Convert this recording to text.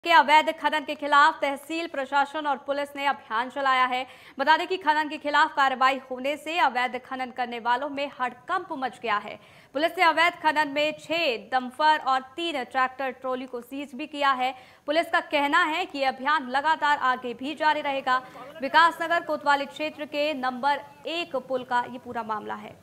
के अवैध खनन के खिलाफ तहसील प्रशासन और पुलिस ने अभियान चलाया है। बता दें कि खनन के खिलाफ कार्रवाई होने से अवैध खनन करने वालों में हड़कंप मच गया है। पुलिस ने अवैध खनन में 6 डंपर और 3 ट्रैक्टर ट्रॉली को सीज भी किया है। पुलिस का कहना है कि अभियान लगातार आगे भी जारी रहेगा। विकासनगर कोतवाली क्षेत्र के नंबर 1 पुल का ये पूरा मामला है।